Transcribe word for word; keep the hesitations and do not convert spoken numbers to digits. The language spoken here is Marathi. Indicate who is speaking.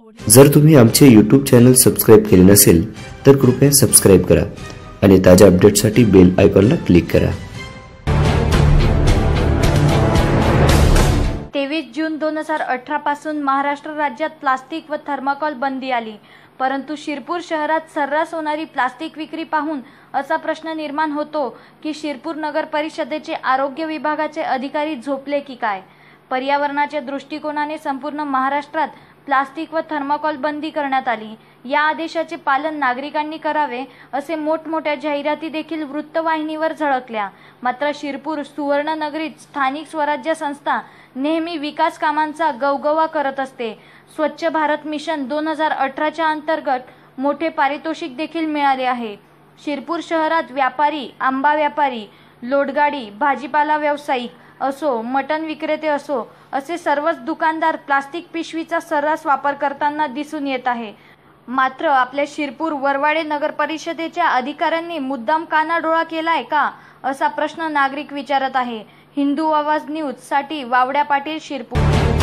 Speaker 1: जर तुम्ही आमचे यूट्यूब चॅनल सबस्क्राइब केले नसेल तर कृपया सबस्क्राइब करा आणि ताज्या अपडेट्ससाठी बेल आयकॉनला क्लिक करा।
Speaker 2: तेवीस जून दोन हजार अठरा पासून महाराष्ट्र राज्यात प्लास्टिक व थर्माकोल बंदी आली, परंतु शिरपूर शहरात सर्रास होणारी प्लास्टिक विक्री पाहून असा प्रश्न निर्माण होतो की शिरपूर नगर परिषदेचे आरोग्य विभागाचे अधिकारी झोपले की काय। पर्यावरणाच्या दृष्टिकोनाने संपूर्ण महाराष्ट्रात प्लास्टिक व थर्माकोल बंदी करण्यात आली। या आदेशाचे पालन नागरिकांनी करावे असे मोठमोठ्या जाहिराती देखील वृत्तवाहिनीवर झळकल्या। मात्र शिरपूर सुवर्ण नगरीत स्थानिक स्वराज्य संस्था नेहमी विकास कामांचा गवगवा करत असते। स्वच्छ भारत मिशन दोन हजार अठराच्या अंतर्गत मोठे पारितोषिक देखील मिळाले आहे। शिरपूर शहरात व्यापारी, आंबा व्यापारी, लोडगाडी, भाजीपाला व्यावसायिक असो, मटण विक्रेते असो, असे सर्वच दुकानदार प्लास्टिक पिशवीचा सर्रास वापर करताना दिसून येत आहे। मात्र आपल्या शिरपूर वरवाडे नगर परिषदेच्या अधिकाऱ्यांनी मुद्दाम कानाडोळा केलाय का, असा प्रश्न नागरिक विचारत आहे। हिंदू आवाज न्यूज साठी वावड्या पाटील, शिरपूर।